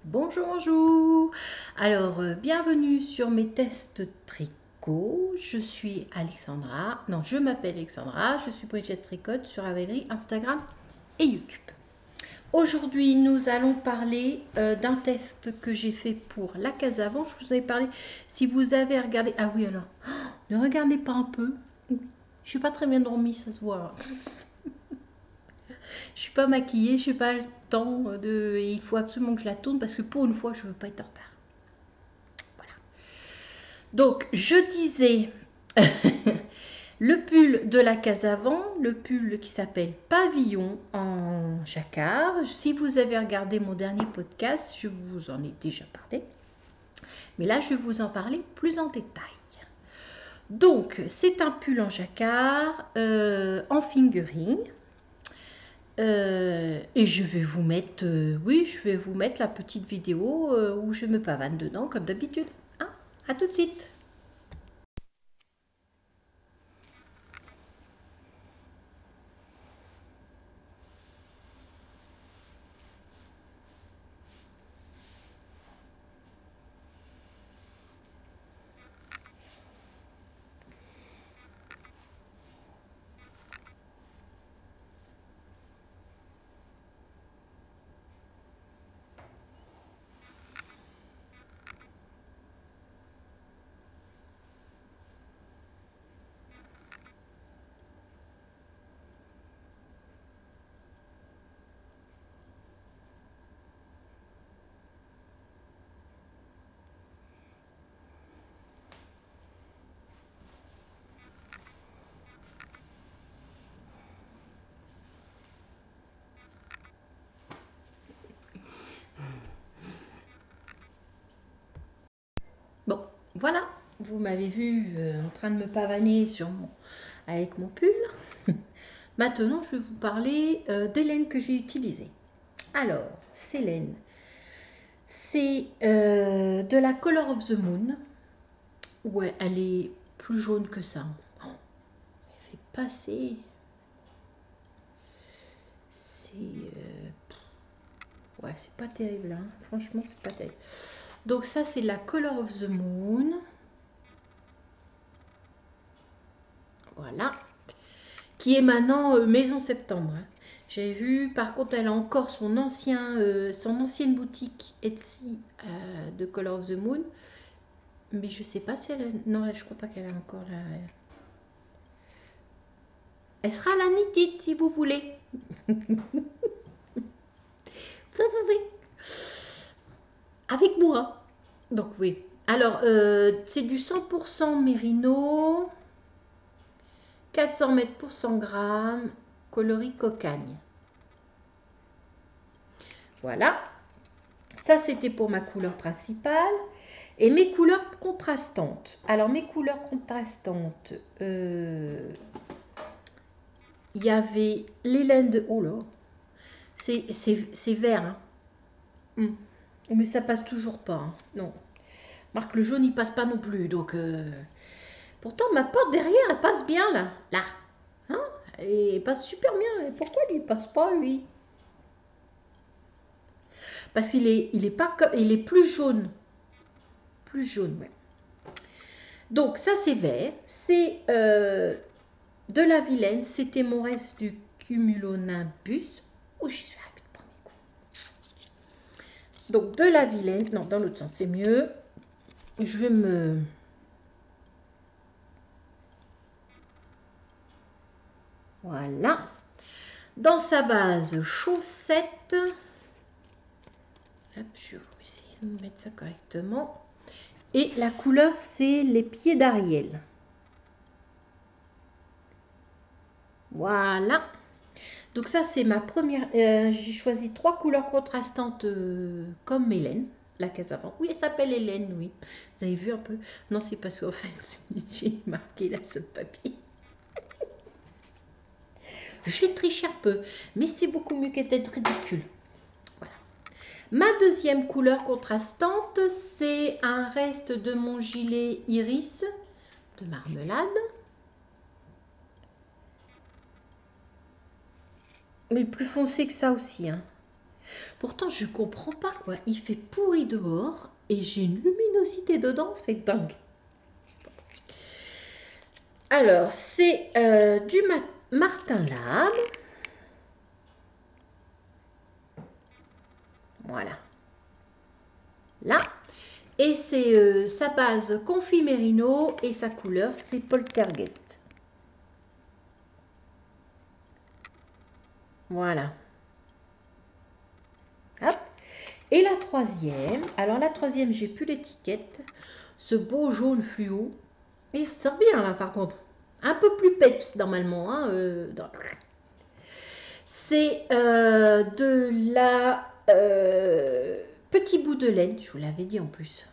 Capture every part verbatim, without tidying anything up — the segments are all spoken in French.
Bonjour, bonjour. Alors, euh, bienvenue sur mes tests tricot. Je suis Alexandra. Non, je m'appelle Alexandra. Je suis Brigitte Tricotte sur Ravelry, Instagram et YouTube. Aujourd'hui, nous allons parler euh, d'un test que j'ai fait pour la case avant. Je vous avais parlé, si vous avez regardé... Ah oui, alors, ne regardez pas un peu. Je suis pas très bien dormie, ça se voit. Je suis pas maquillée, je n'ai pas le temps de... Il faut absolument que je la tourne parce que pour une fois, je veux pas être en retard. Voilà. Donc, je disais le pull de la case avant, le pull qui s'appelle Pavillon en jacquard. Si vous avez regardé mon dernier podcast, je vous en ai déjà parlé. Mais là, je vais vous en parler plus en détail. Donc, c'est un pull en jacquard, euh, en fingering. Euh, et je vais vous mettre, euh, oui, je vais vous mettre la petite vidéo euh, où je me pavane dedans, comme d'habitude. Hein, à tout de suite. Bon, voilà, vous m'avez vu euh, en train de me pavaner sur mon, avec mon pull. Maintenant, je vais vous parler euh, des laines que j'ai utilisées. Alors, ces laines, c'est euh, de la Color of the Moon. Ouais, elle est plus jaune que ça. Oh, elle fait passer. C'est... Euh, ouais, c'est pas terrible, hein. Franchement, c'est pas terrible. Donc ça, c'est la Color of the Moon. Voilà. Qui est maintenant euh, Maison Septembre. Hein. J'ai vu, par contre, elle a encore son, ancien, euh, son ancienne boutique Etsy euh, de Color of the Moon. Mais je sais pas si elle a... Non, je crois pas qu'elle a encore la... Elle sera la knitted si vous voulez. Vous pouvez. Avec moi. Donc oui. Alors, euh, c'est du cent pour cent mérino. quatre cents mètres pour cent grammes. Coloris cocagne. Voilà. Ça, c'était pour ma couleur principale. Et mes couleurs contrastantes. Alors, mes couleurs contrastantes, euh, il y avait les laines de... Oh là, c'est vert. Hein. Hum. Mais ça passe toujours pas. Hein. Non. Marc, le jaune, il passe pas non plus. Donc, euh... pourtant, ma porte derrière, elle passe bien là. Là. Hein, et elle passe super bien. Et pourquoi lui, il passe pas, lui? Parce qu'il est, il est, pas, il est plus jaune. Plus jaune, ouais. Donc, ça, c'est vert. C'est euh, de la Vilaine. C'était mon reste du cumulonimbus. Oh, je suis rapide pour mes coups. Donc, de la Vilaine. Non, dans l'autre sens, c'est mieux. Je vais me... Voilà. Dans sa base chaussette. Hop, je vais essayer de mettre ça correctement. Et la couleur, c'est les pieds d'Ariel. Voilà. Donc ça, c'est ma première... Euh, j'ai choisi trois couleurs contrastantes euh, comme Hélène, la case avant. Oui, elle s'appelle Hélène, oui. Vous avez vu un peu? Non, c'est parce qu'en fait, j'ai marqué là sur le papier. J'ai triché un peu, mais c'est beaucoup mieux qu'être ridicule. Voilà. Ma deuxième couleur contrastante, c'est un reste de mon gilet iris de marmelade. Mais plus foncé que ça aussi. Hein. Pourtant, je comprends pas quoi. Il fait pourri dehors et j'ai une luminosité dedans, c'est dingue. Alors, c'est euh, du ma Martin Lab. Voilà. Là. Et c'est euh, sa base confit mérino et sa couleur, c'est poltergeist. Voilà. Hop. Et la troisième, alors la troisième, j'ai plus l'étiquette. Ce beau jaune fluo. Et il ressort bien là par contre. Un peu plus peps normalement. Hein, euh, dans... C'est euh, de la euh, petit bout de laine. Je vous l'avais dit en plus.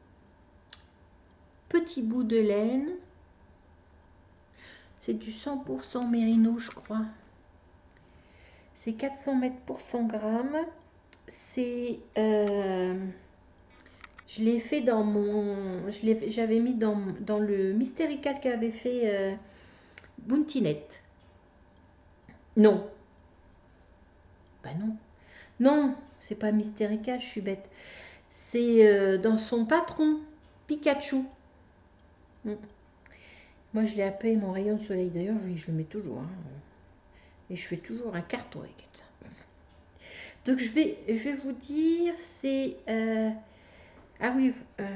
Petit bout de laine. C'est du cent pour cent mérino, je crois. C'est quatre cents mètres pour cent grammes. C'est... Euh, je l'ai fait dans mon... J'avais mis dans, dans le Mystérical qu'avait fait euh, Bountinet. Non. Bah non. Non, c'est pas Mystérical, je suis bête. C'est euh, dans son patron, Pikachu. Mm. Moi, je l'ai appelé mon rayon de soleil. D'ailleurs, je, je le mets toujours. Hein. Et je fais toujours un carton avec ça. Donc, je vais, je vais vous dire, c'est... Euh, ah oui... Euh,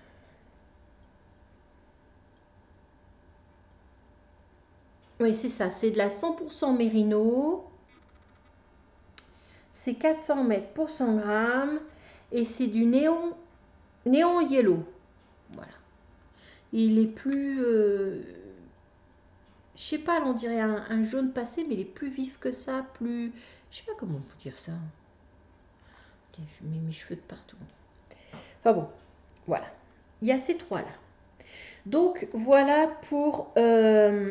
oui, c'est ça. C'est de la cent pour cent mérino. C'est quatre cents mètres pour cent grammes. Et c'est du néon, néon yellow. Voilà. Il est plus... Euh, je sais pas, on dirait un, un jaune passé, mais il est plus vif que ça. Plus... Je sais pas comment vous dire ça. Je mets mes cheveux de partout. Enfin bon, voilà. Il y a ces trois-là. Donc, voilà pour... Euh,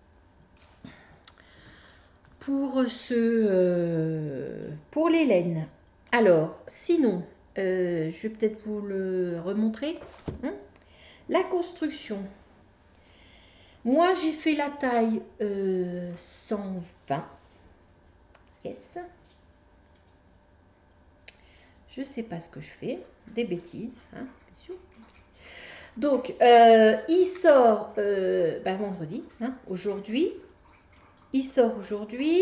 pour ce euh, pour les laines. Alors, sinon, euh, je vais peut-être vous le remontrer. Hein, la construction. Moi, j'ai fait la taille euh, cent vingt. Yes. Je sais pas ce que je fais. Des bêtises. Hein, bien sûr. Donc, euh, il sort euh, bah, vendredi, hein, aujourd'hui. Il sort aujourd'hui.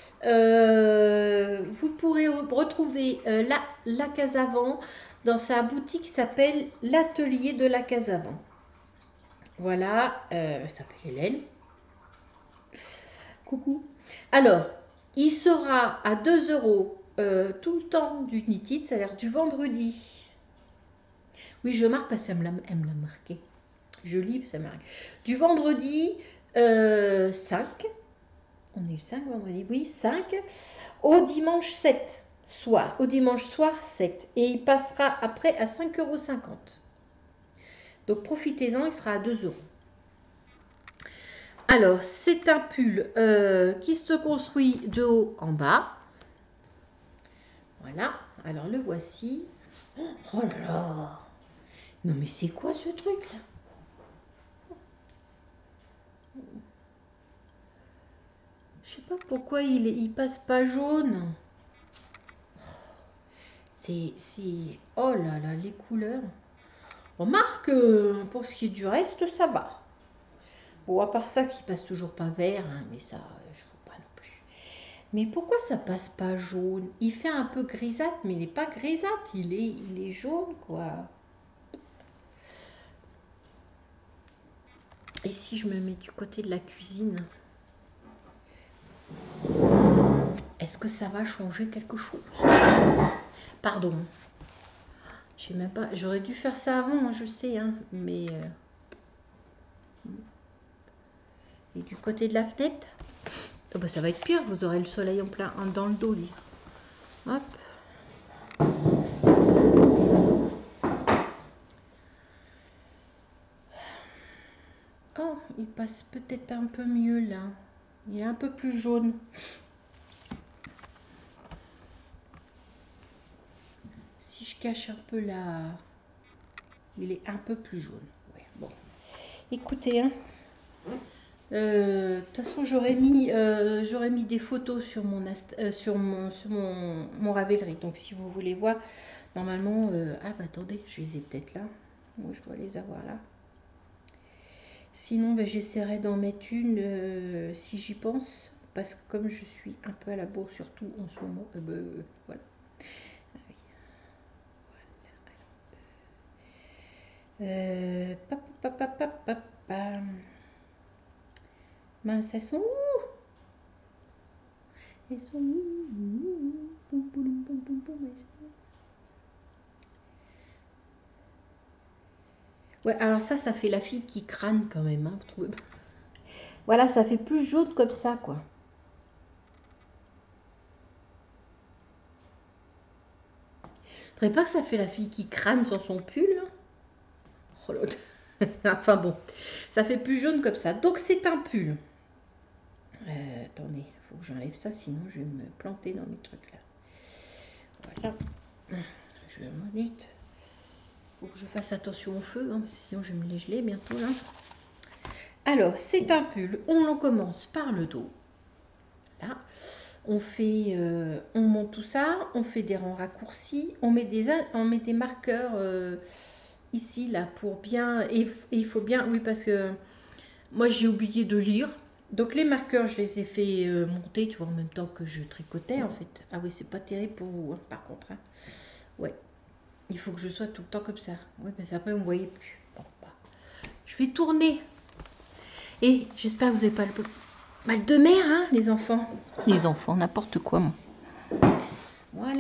Euh, vous pourrez retrouver euh, la, la Casavant dans sa boutique qui s'appelle l'Atelier de la Casavant. Voilà, euh, elle s'appelle Hélène. Coucou. Alors, il sera à deux euros euh, tout le temps du Knitted, c'est-à-dire du vendredi. Oui, je marque parce qu'elle me l'a marqué. Je lis, ça marque. Du vendredi euh, cinq. On est le cinq vendredi, oui, cinq. Au dimanche sept soir. Au dimanche soir sept. Et il passera après à cinq euros cinquante. Donc profitez-en, il sera à deux euros. Alors, c'est un pull euh, qui se construit de haut en bas. Voilà. Alors, le voici. Oh là là. Non, mais c'est quoi ce truc-là? Je sais pas pourquoi il, il passe pas jaune. C'est... Oh là là, les couleurs. Remarque, euh, pour ce qui est du reste, ça va. Bon, à part ça, qui passe toujours pas vert, hein, mais ça, je ne vois pas non plus. Mais pourquoi ça passe pas jaune? Il fait un peu grisâtre, mais il n'est pas grisâtre, il est, il est jaune, quoi. Et si je me mets du côté de la cuisine, est-ce que ça va changer quelque chose? Pardon. Je sais même pas. J'aurais dû faire ça avant, je sais, hein, mais... Euh... Et du côté de la fenêtre, oh bah ça va être pire, vous aurez le soleil en plein dans le dos. Dit. Hop. Oh, il passe peut-être un peu mieux là. Il est un peu plus jaune. Si je cache un peu là, il est un peu plus jaune. Ouais, bon. Écoutez, hein, Euh, de toute façon, j'aurais mis, euh, j'aurais mis des photos sur mon, euh, sur mon, sur mon, mon Ravelry. Donc, si vous voulez voir, normalement... Euh, ah, bah attendez, je les ai peut-être là. Moi, je dois les avoir là. Sinon, bah, j'essaierai d'en mettre une euh, si j'y pense. Parce que comme je suis un peu à la bourre, surtout en ce moment, euh, bah, voilà. Ah, oui. Voilà. Euh, pap, pap, pap, pap, pap, pap. Mince, elles sont où? Elles sont où? Ouais, alors ça, ça fait la fille qui crâne quand même, hein, vous trouvez? Voilà, ça fait plus jaune comme ça, quoi. Vous trouvez pas que ça fait la fille qui crâne sur son pull, là? Oh l'autre. Enfin bon, ça fait plus jaune comme ça. Donc c'est un pull. Euh, attendez, il faut que j'enlève ça, sinon je vais me planter dans mes trucs là. Voilà. Je vais une minute. Faut que je fasse attention au feu, hein, parce que sinon je vais me les geler bientôt là. Alors, c'est un pull. On en commence par le dos. Là. On fait, euh, on monte tout ça, on fait des rangs raccourcis, on met des, on met des marqueurs euh, ici, là, pour bien, et, et il faut bien, oui, parce que moi, j'ai oublié de lire. Donc, les marqueurs, je les ai fait euh, monter, tu vois, en même temps que je tricotais, en fait. Ah oui, c'est pas terrible pour vous, hein, par contre. Hein. Ouais, il faut que je sois tout le temps comme ça. Oui, parce qu'après, vous ne voyez plus. Bon, bah. Je vais tourner. Et j'espère que vous n'avez pas le mal de mer, hein, les enfants. Les enfants, n'importe quoi, moi. Voilà.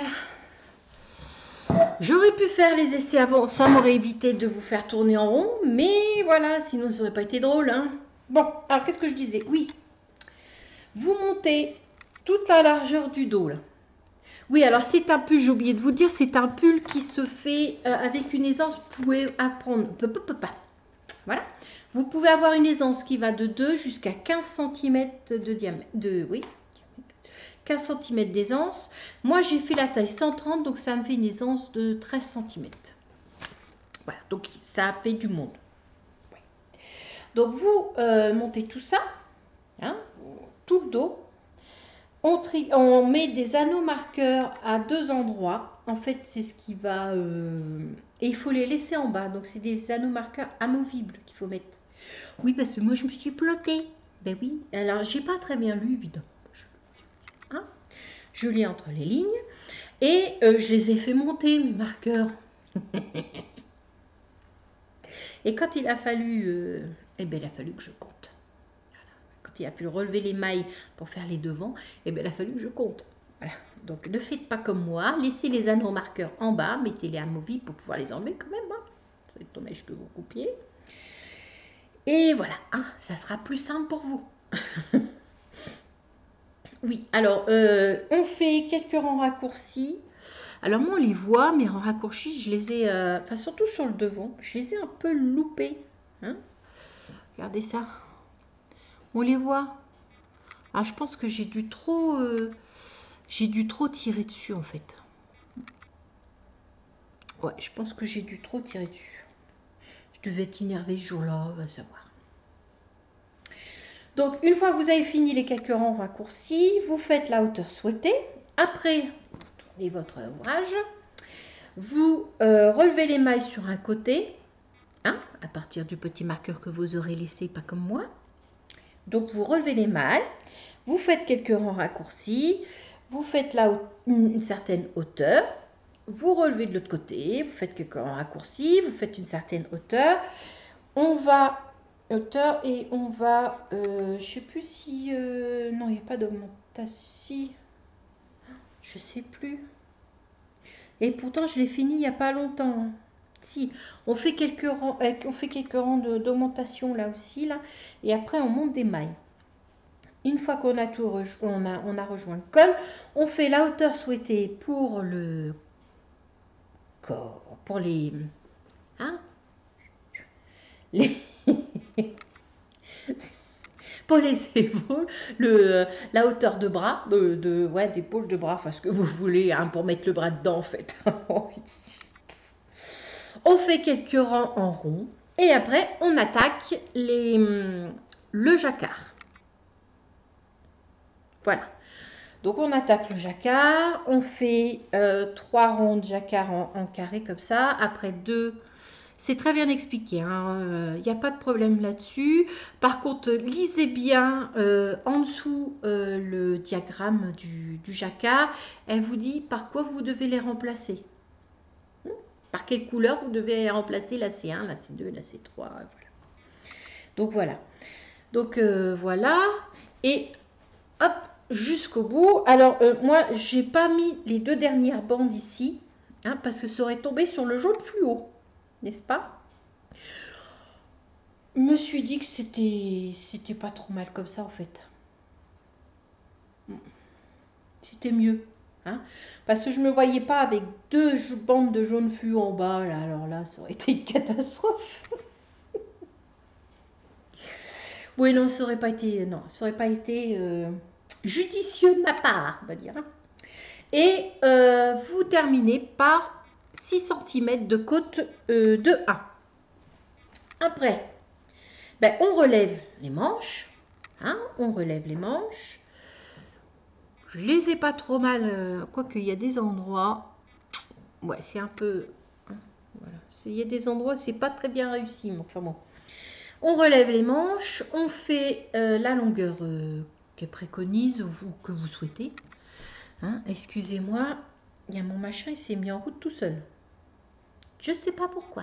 J'aurais pu faire les essais avant, ça m'aurait évité de vous faire tourner en rond, mais voilà, sinon ça n'aurait pas été drôle, hein. Bon, alors qu'est-ce que je disais? Oui, vous montez toute la largeur du dos, là. Oui, alors c'est un pull, j'ai oublié de vous dire, c'est un pull qui se fait euh, avec une aisance, vous pouvez apprendre, voilà. Vous pouvez avoir une aisance qui va de deux jusqu'à quinze centimètres de diamètre, de, oui, quinze centimètres d'aisance. Moi, j'ai fait la taille cent trente, donc ça me fait une aisance de treize centimètres. Voilà, donc ça fait du monde. Ouais. Donc, vous euh, montez tout ça, hein, tout le dos. On, tri on met des anneaux marqueurs à deux endroits. En fait, c'est ce qui va... Euh, et il faut les laisser en bas. Donc, c'est des anneaux marqueurs amovibles qu'il faut mettre. Oui, parce que moi, je me suis plotée. Ben oui. Alors, j'ai pas très bien lu, évidemment. Hein, je lis entre les lignes. Et euh, je les ai fait monter, mes marqueurs. Et quand il a fallu... Euh, eh bien, il a fallu que je compte. Voilà. Quand il a fallu relever les mailles pour faire les devants, eh bien, il a fallu que je compte. Voilà. Donc, ne faites pas comme moi. Laissez les anneaux marqueurs en bas. Mettez-les amovibles pour pouvoir les enlever quand même. Hein. C'est dommage que vous coupiez. Et voilà. Hein, ça sera plus simple pour vous. Oui, alors, euh, on fait quelques rangs raccourcis. Alors, moi, on les voit, mais en raccourcis, je les ai, euh, enfin, surtout sur le devant, je les ai un peu loupés. Hein, regardez ça. On les voit. Ah, je pense que j'ai dû trop, euh, j'ai dû trop tirer dessus, en fait. Ouais, je pense que j'ai dû trop tirer dessus. Je devais être énervée ce jour-là, on va savoir. Donc, une fois que vous avez fini les quelques rangs raccourcis, vous faites la hauteur souhaitée. Après, vous tournez votre ouvrage. Vous euh, relevez les mailles sur un côté, hein, à partir du petit marqueur que vous aurez laissé, pas comme moi. Donc, vous relevez les mailles, vous faites quelques rangs raccourcis, vous faites là une, une certaine hauteur, vous relevez de l'autre côté, vous faites quelques rangs raccourcis, vous faites une certaine hauteur. On va... hauteur et on va, euh, je sais plus si, euh, non, il n'y a pas d'augmentation, si, je sais plus, et pourtant je l'ai fini il n'y a pas longtemps, si, on fait quelques rangs, euh, on fait quelques rangs d'augmentation là aussi, là, et après on monte des mailles. Une fois qu'on a tout, on a, on a rejoint le col, on fait la hauteur souhaitée pour le corps, pour les, hein, les... pour les épaules, le, la hauteur de bras, de, de, ouais, d'épaule, de bras, enfin ce que vous voulez, hein, pour mettre le bras dedans en fait. On fait quelques rangs en rond et après on attaque les, le jacquard. Voilà. Donc on attaque le jacquard, on fait euh, trois ronds de jacquard en, en carré comme ça, après deux, c'est très bien expliqué, il hein, n'y euh, a pas de problème là-dessus. Par contre, lisez bien euh, en dessous euh, le diagramme du, du jacquard, elle vous dit par quoi vous devez les remplacer. Par quelle couleur vous devez remplacer la C un, la C deux, la C trois, voilà. Donc voilà. Donc euh, voilà, et hop, jusqu'au bout. Alors, euh, moi, j'ai pas mis les deux dernières bandes ici, hein, parce que ça aurait tombé sur le jaune fluo, n'est-ce pas? Je me suis dit que c'était c'était pas trop mal comme ça, en fait. C'était mieux, hein, parce que je me voyais pas avec deux bandes de jaune fluo en bas, là. Alors là, ça aurait été une catastrophe. Oui, non, ça aurait pas été, non, ça aurait pas été euh, judicieux de ma part, on va dire. Et euh, vous terminez par six centimètres de côte euh, de un. Après, ben, on relève les manches. Hein, on relève les manches. Je les ai pas trop mal, euh, quoique il y a des endroits. Ouais, c'est un peu. Hein, voilà. Il y a des endroits, c'est pas très bien réussi, mais enfin bon. On relève les manches, on fait euh, la longueur euh, qu'elle préconise, ou que vous souhaitez. Hein, excusez-moi, il y a mon machin, il s'est mis en route tout seul. Je ne sais pas pourquoi.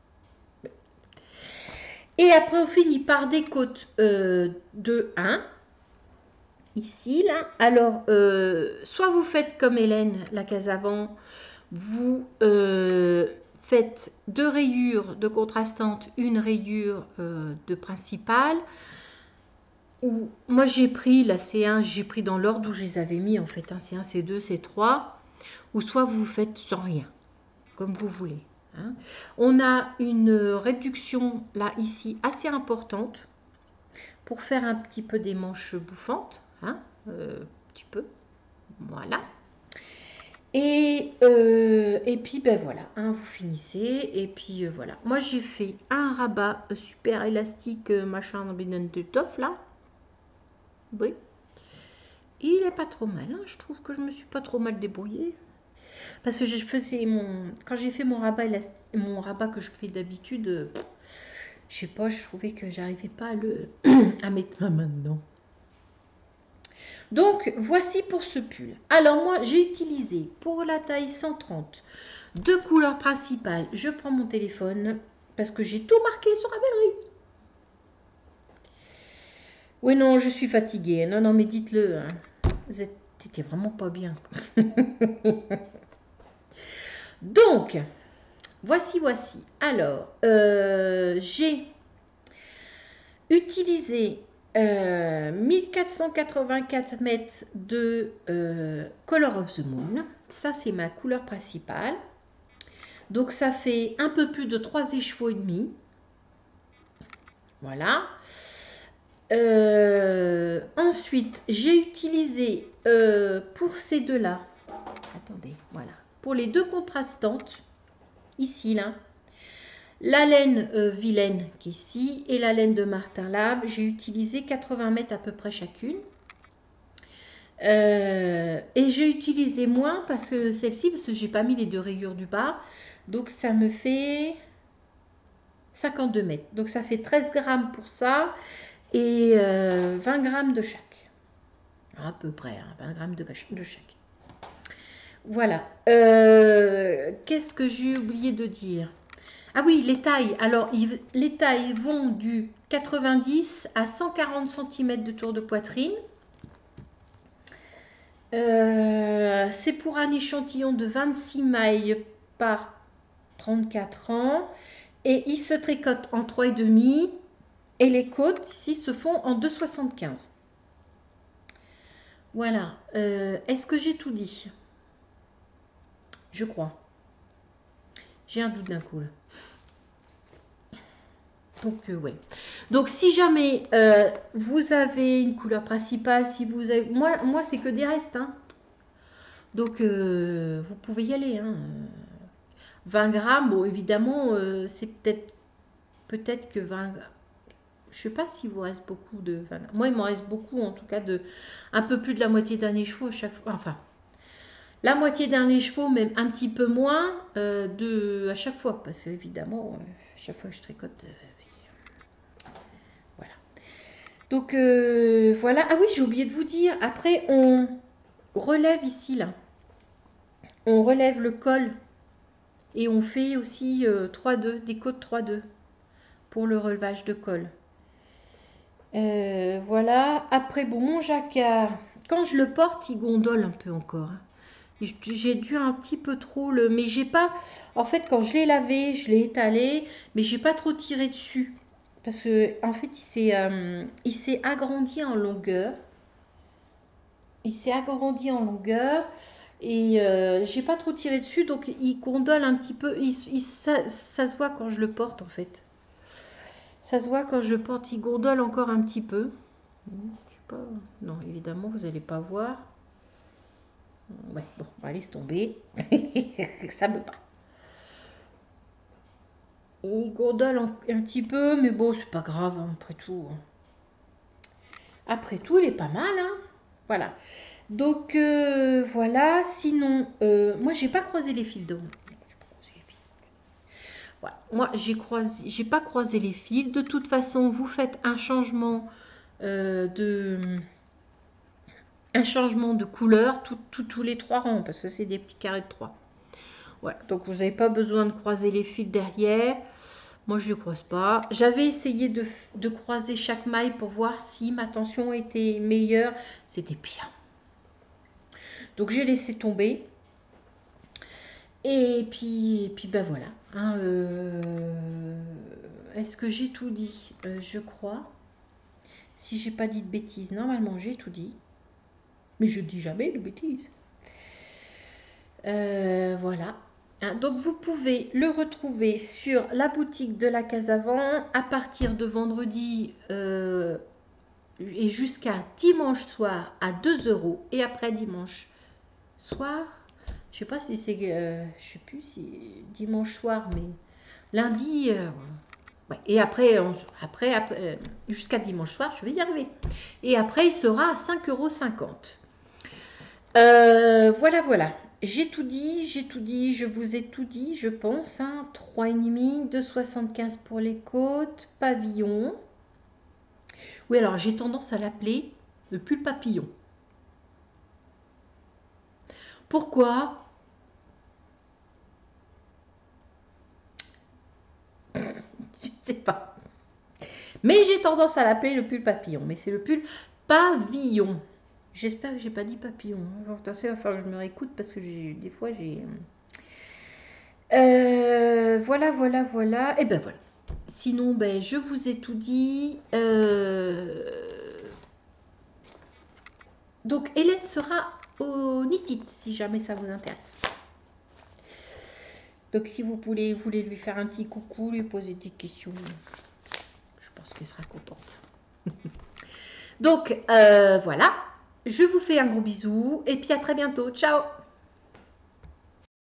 Et après, on finit par des côtes euh, de un. Ici, là. Alors, euh, soit vous faites comme Hélène, la case avant, vous euh, faites deux rayures de contrastantes, une rayure euh, de principale. Ou, moi, j'ai pris la C un, j'ai pris dans l'ordre où je les avais mis, en fait. Hein, C un, C deux, C trois. Ou soit vous faites sans rien, comme vous voulez. Hein. On a une réduction, là, ici, assez importante pour faire un petit peu des manches bouffantes. Hein, euh, un petit peu. Voilà. Et, euh, et puis, ben voilà, hein, vous finissez. Et puis, euh, voilà. Moi, j'ai fait un rabat super élastique, euh, machin, de toff, là. Oui. Il est pas trop mal. Hein. Je trouve que je me suis pas trop mal débrouillée. Parce que je faisais mon... Quand j'ai fait mon rabat, mon rabat que je fais d'habitude, euh, je sais pas, je trouvais que j'arrivais pas à, le... à mettre ma main dedans. Donc, voici pour ce pull. Alors, moi, j'ai utilisé pour la taille cent trente deux couleurs principales. Je prends mon téléphone parce que j'ai tout marqué sur la bellerie. Oui, non, je suis fatiguée. Non, non, mais dites-le. Hein. Vous étiez vraiment pas bien. Donc, voici, voici. Alors, euh, j'ai utilisé euh, mille quatre cent quatre-vingt-quatre mètres de euh, Color of the Moon. Ça, c'est ma couleur principale. Donc, ça fait un peu plus de trois écheveaux et demi. Voilà. Euh, ensuite, j'ai utilisé euh, pour ces deux-là, attendez, voilà, pour les deux contrastantes, ici, là, la laine euh, Vilaine qui est ici et la laine de Martin Lab, j'ai utilisé quatre-vingts mètres à peu près chacune. Euh, et j'ai utilisé moins parce que celle-ci, parce que j'ai pas mis les deux rayures du bas, donc ça me fait cinquante-deux mètres. Donc ça fait treize grammes pour ça et euh, vingt grammes de chaque. À peu près, hein, vingt grammes de, de chaque. Voilà. Euh, Qu'est-ce que j'ai oublié de dire? Ah oui, les tailles. Alors, les tailles vont du quatre-vingt-dix à cent quarante centimètres de tour de poitrine. Euh, C'est pour un échantillon de vingt-six mailles par trente-quatre ans. Et il se tricote en trois virgule cinq. Et les côtes, ici, se font en deux virgule soixante-quinze. Voilà. Euh, Est-ce que j'ai tout dit? Je crois. J'ai un doute d'un coup, là. Donc, euh, ouais. Donc, si jamais euh, vous avez une couleur principale, si vous avez... Moi, moi c'est que des restes, hein. Donc, euh, vous pouvez y aller, hein. vingt grammes, bon, évidemment, euh, c'est peut-être peut-être que vingt... Je sais pas s'il vous reste beaucoup de... Enfin, moi, il m'en reste beaucoup, en tout cas, de un peu plus de la moitié d'un écheveau à chaque fois. Enfin, la moitié d'un écheveau, même un petit peu moins euh, de, à chaque fois. Parce que, évidemment, euh, chaque fois que je tricote... euh, voilà. Donc, euh, voilà. Ah oui, j'ai oublié de vous dire. Après, on relève ici, là. On relève le col. Et on fait aussi euh, trois deux, des côtes trois deux pour le relevage de col. Euh, voilà. Après, bon, mon jacquard, quand je le porte, il gondole un peu encore. Hein. J'ai dû un petit peu trop le... Mais j'ai pas... En fait, quand je l'ai lavé, je l'ai étalé, mais j'ai pas trop tiré dessus. Parce que, en fait, il s'est euh, il s'est agrandi en longueur. Il s'est agrandi en longueur. Et euh, j'ai pas trop tiré dessus, donc il gondole un petit peu. Il, il, ça, ça se voit quand je le porte, en fait. Ça se voit quand je porte, il gondole encore un petit peu. Je sais pas. Non, évidemment, vous n'allez pas voir. Ouais, bon, bah, laisse tomber. Ça me pas. Il gondole un, un petit peu, mais bon, c'est pas grave, hein, après tout. Après tout, il est pas mal, hein. Voilà. Donc, euh, voilà. Sinon, euh, moi, j'ai pas croisé les fils de... Voilà. Moi, j'ai croisé, j'ai pas croisé les fils. De toute façon, vous faites un changement euh, de... un changement de couleur tout, tout, tous les trois rangs, parce que c'est des petits carrés de trois. Voilà, donc vous n'avez pas besoin de croiser les fils derrière. Moi, je ne croise pas. J'avais essayé de, de croiser chaque maille pour voir si ma tension était meilleure. C'était pire. Donc, j'ai laissé tomber. Et puis, et puis ben voilà. Hein, euh, Est-ce que j'ai tout dit? euh, Je crois. Si j'ai pas dit de bêtises, normalement, j'ai tout dit. Mais je dis jamais de bêtises. Euh, voilà. Hein, donc vous pouvez le retrouver sur la boutique de la Casavant à partir de vendredi euh, et jusqu'à dimanche soir à deux euros. Et après dimanche soir, je sais pas si c'est, euh, je sais plus si dimanche soir, mais lundi. Euh, ouais. Et après, on, après, après euh, jusqu'à dimanche soir, je vais y arriver. Et après, il sera à cinq euros cinquante. Euh, voilà, voilà. J'ai tout dit, j'ai tout dit, je vous ai tout dit, je pense. Hein. trois virgule cinq, deux virgule soixante-quinze pour les côtes, pavillon. Oui, alors j'ai tendance à l'appeler le pull papillon. Pourquoi? Je ne sais pas. Mais j'ai tendance à l'appeler le pull papillon. Mais c'est le pull pavillon. J'espère que j'ai pas dit papillon. Attention, il va falloir que je me réécoute parce que des fois j'ai... Euh, voilà, voilà, voilà. Et ben voilà. Sinon, ben, je vous ai tout dit. Euh... Donc, Hélène sera au Knit-It, si jamais ça vous intéresse. Donc, si vous voulez, voulez lui faire un petit coucou, lui poser des questions, je pense qu'elle sera contente. Donc, euh, voilà. Je vous fais un gros bisou et puis à très bientôt. Ciao!